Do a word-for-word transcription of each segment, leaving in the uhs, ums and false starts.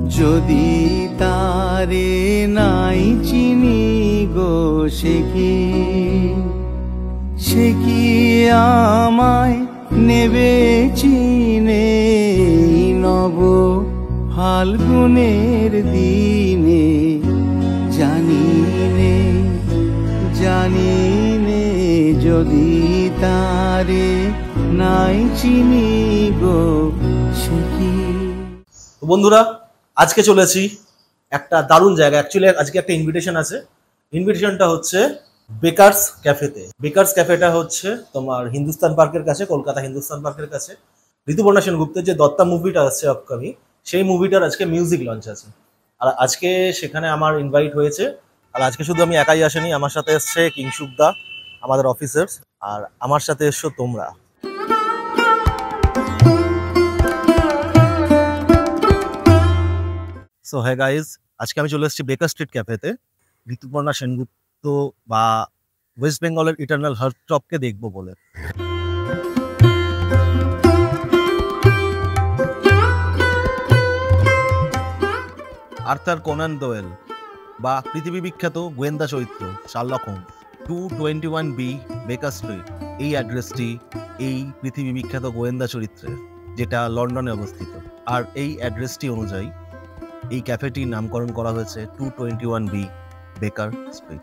যদি তারে নাই চিনি গো সে কি সে কি আমায় নেবে চিনে নব ফাল্গুনের দিনে জানি নে জানি নে যদি তারে নাই চিনি গো সে কি। বন্ধুরা আজকে চলেছি একটা দারুণ জায়গা। অ্যাকচুয়ালি আজকে একটা ইনভিটেশন আছে। ইনভিটেশনটা হচ্ছে বেকার্স ক্যাফেতে। বেকার্স ক্যাফেটা হচ্ছে তোমার হিন্দুস্তান পার্কের কাছে, কলকাতা হিন্দুস্তান পার্কের কাছে। ঋতুপর্ণা সেনগুপ্তের যে দত্তা মুভিটা আছে আপকামিং, সেই মুভিটার আজকে মিউজিক লঞ্চ আছে। আর আজকে সেখানে আমার ইনভাইট হয়েছে। আর আজকে শুধু আমি একাই আসেনি, আমার সাথে এসছে কিংশুকদা, আমাদের অফিসার্স, আর আমার সাথে এসছো তোমরা। সো হ্যাঁ গাইজ, আজকে আমি চলে এসেছি বেকার স্ট্রিট ক্যাফেতে ঋতুপর্ণা সেনগুপ্ত বা ওয়েস্ট বেঙ্গলের ইটার্নাল হার্টথ্রবকে দেখবো বলে। আর্থার কোনান ডয়েল বা পৃথিবী বিখ্যাত গোয়েন্দা চরিত্র Sherlock Holmes, two twenty one B Baker Street, এই অ্যাড্রেসটি এই পৃথিবী বিখ্যাত গোয়েন্দা চরিত্রের, যেটা লন্ডনে অবস্থিত। আর এই অ্যাড্রেসটি অনুযায়ী এই ক্যাফেটির নামকরণ করা হয়েছে two twenty one B Baker Street.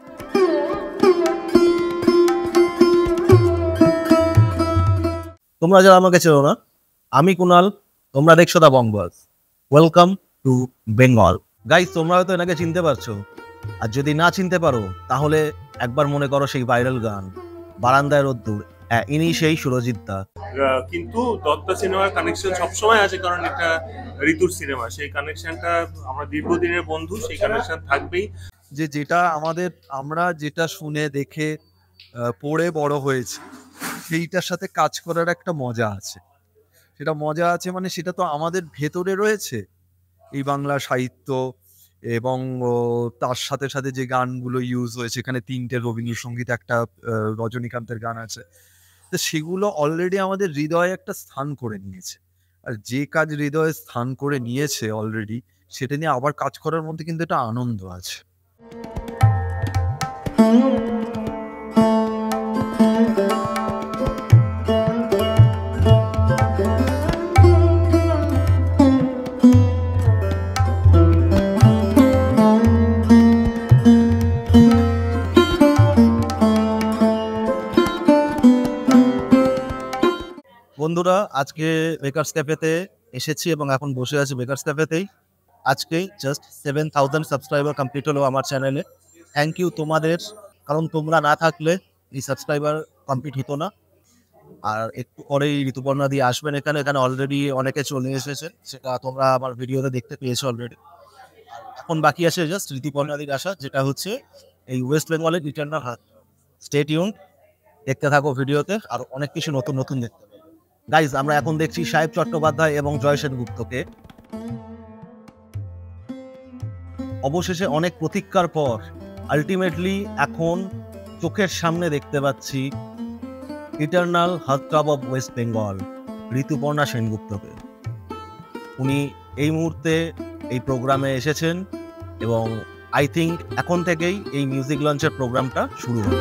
তোমরা যারা আমাকে চেনো না, আমি কুনাল, তোমরা দেখছো দা বং বাজ। Welcome to Bengal. গাইস, তোমরা হয়তো এনাকে চিনতে পারছো, আর যদি না চিনতে পারো তাহলে একবার মনে করো সেই ভাইরাল গান বারান্দায় রোদ্দুর। হ্যাঁ, ইনি সেই সুরজিৎ দা। কিন্তু দত্তা সিনেমার কানেকশন সবসময় আছে, কারণ এটা ঋতুর সিনেমা। সেই কানেকশনটা আমরা দীর্ঘদিনের বন্ধু, সেই কানেকশন থাকবেই। যে যেটা আমাদের আমরা যেটা শুনে দেখে পড়ে বড় হয়েছে, সেইটার সাথে কাজ করার একটা মজা আছে। সেটা মজা আছে মানে সেটা তো আমাদের ভেতরে রয়েছে, এই বাংলা সাহিত্য এবং তার সাথে সাথে যে গানগুলো ইউজ হয়েছে, এখানে তিনটে রবীন্দ্রসঙ্গীত, একটা রজনীকান্তের গান আছে, তো সেগুলো অলরেডি আমাদের হৃদয়ে একটা স্থান করে নিয়েছে। আর যে কাজ হৃদয়ে স্থান করে নিয়েছে অলরেডি, সেটা নিয়ে আবার কাজ করার মধ্যে কিন্তু একটা আনন্দ আছে। বন্ধুরা, আজকে বেকার্স ক্যাফেতে এসেছি এবং এখন বসে আছি বেকার্স ক্যাফেতেই। আজকে just seven thousand subscriber complete হলো আমার চ্যানেলে। থ্যাংক ইউ তোমাদের, কারণ তোমরা না থাকলে এই সাবস্ক্রাইবার কমপ্লিট হতো না। আর একটু পরেই ঋতুপর্ণা দিয়ে আসবেন এখানে। এখানে অলরেডি অনেকে চলে এসেছে, সেটা তোমরা আমার ভিডিওতে দেখতে পেয়েছো অলরেডি। এখন বাকি আছে জাস্ট ঋতুপর্ণা দিয়ে আসা, যেটা হচ্ছে এই ওয়েস্ট বেঙ্গলের ইটার্নাল হার্ট। স্টে টিউনড, দেখতে থাকো ভিডিওতে, আর অনেক কিছু নতুন নতুন দেখতে। গাইজ, আমরা এখন দেখছি সাহেব চট্টোপাধ্যায় এবং জয় সেনগুপ্তকে। অবশেষে অনেক প্রতীক্ষার পর আলটিমেটলি এখন চোখের সামনে দেখতে পাচ্ছি eternal heartthrob of West Bengal Rituparna সেনগুপ্তকে। উনি এই মুহূর্তে এই প্রোগ্রামে এসেছেন এবং আই থিঙ্ক এখন থেকেই এই মিউজিক লঞ্চের প্রোগ্রামটা শুরু হবে।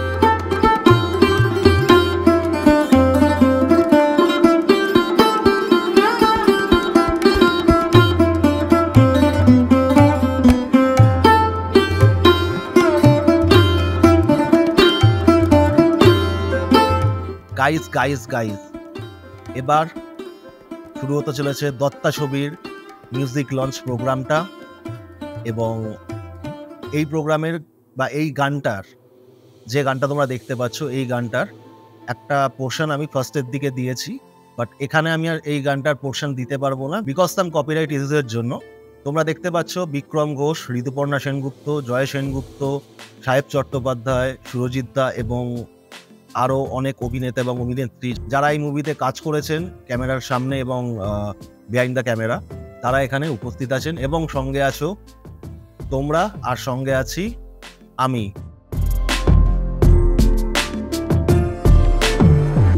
গাইজ গাইজ গাইজ এবার শুরু হতে চলেছে দত্তা ছবির মিউজিক লঞ্চ প্রোগ্রামটা। এবং এই প্রোগ্রামের বা এই গানটার, যে গানটা তোমরা দেখতে পাচ্ছ, এই গানটার একটা পোর্শন আমি ফার্স্টের দিকে দিয়েছি, বাট এখানে আমি আর এই গানটার পোর্শন দিতে পারবো না বিকজ সাম কপিরাইট ইস্যুসের জন্য। তোমরা দেখতে পাচ্ছ বিক্রম ঘোষ, ঋতুপর্ণা সেনগুপ্ত, জয় সেনগুপ্ত, সাহেব চট্টোপাধ্যায়, সুরজিৎ দা এবং আরও অনেক অভিনেতা এবং অভিনেত্রী যারা এই মুভিতে কাজ করেছেন ক্যামেরার সামনে এবং বিহাইন্ড দ্য ক্যামেরা, তারা এখানে উপস্থিত আছেন। এবং সঙ্গে আছো তোমরা, আর সঙ্গে আছি আমি।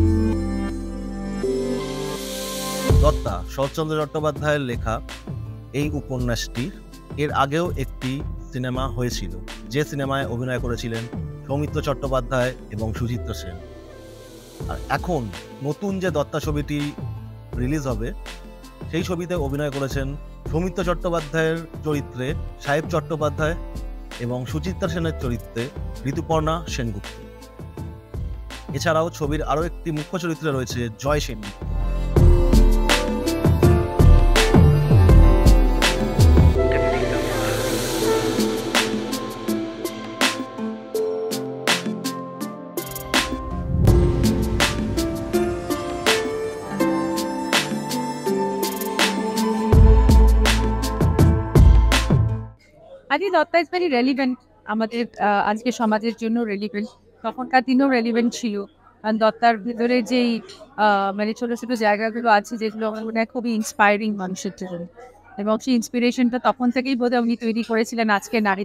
দত্তা শরৎচন্দ্র চট্টোপাধ্যায়ের লেখা এই উপন্যাসটি এর আগেও একটি সিনেমা হয়েছিল, যে সিনেমায় অভিনয় করেছিলেন সৌমিত্র চট্টোপাধ্যায় এবং সুচিত্রা সেন। আর এখন নতুন যে দত্তা ছবিটি রিলিজ হবে সেই ছবিতে অভিনয় করেছেন সৌমিত্র চট্টোপাধ্যায়ের চরিত্রে সাহেব চট্টোপাধ্যায় এবং সুচিত্রা সেনের চরিত্রে ঋতুপর্ণা সেনগুপ্ত। এছাড়াও ছবির আরও একটি মুখ্য চরিত্রে রয়েছে জয় Sengupta. I think Datta is very relevant আমাদের আজকে সমাজের জন্য রেলিভেন্ট, তখনকার দিনেও রেলিভেন্ট ছিল। আর দত্তার ভিতরে যেই মানে ছোটো ছোটো জায়গাগুলো আছে যেগুলো আমার মনে হয় খুবই ইন্সপায়ারিং মানুষের জন্য, এবং সেই ইন্সপিরেশনটা তখন থেকেই বোধহয় উনি তৈরি করেছিলেন আজকে নারী।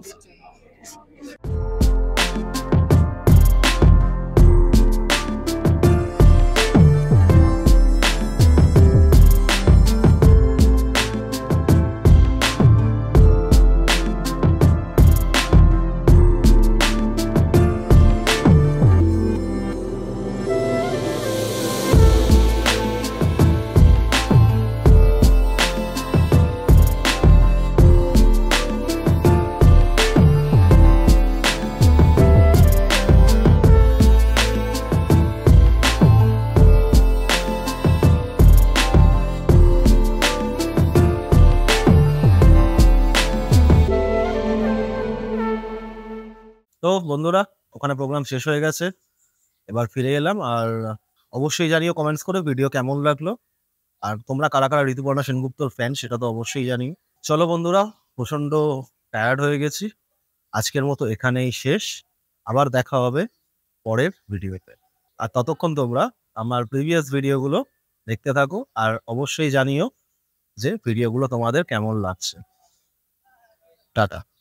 তো বন্ধুরা, ওখানে প্রোগ্রাম শেষ হয়ে গেছে, এবার ফিরে এলাম। আর অবশ্যই জানিও কমেন্টস করে ভিডিও কেমন লাগলো, আর তোমরা কারা কারা ঋতুপর্ণা সেনগুপ্তর ফ্যান সেটা তো অবশ্যই জানিও। চলো বন্ধুরা, প্রচণ্ড টায়ার্ড হয়ে গেছি, আজকের মতো এখানেই শেষ। আবার দেখা হবে পরের ভিডিওতে। আর ততক্ষণ তোমরা আমার প্রিভিয়াস ভিডিওগুলো দেখতে থাকো, আর অবশ্যই জানিও যে ভিডিওগুলো তোমাদের কেমন লাগছে। টাটা।